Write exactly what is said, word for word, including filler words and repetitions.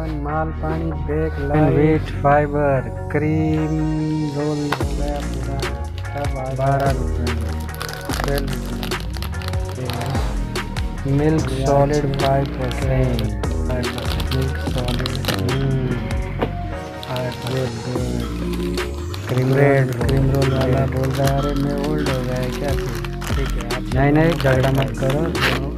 One माल पानी bake wheat fibre cream roll बारह रुपये milk solid five percent milk solid cream red cream roll वाला बोल रहा है अरे मैं ओल्ड हो गया है क्या? ठीक है, नहीं नहीं झगड़ा मत करो।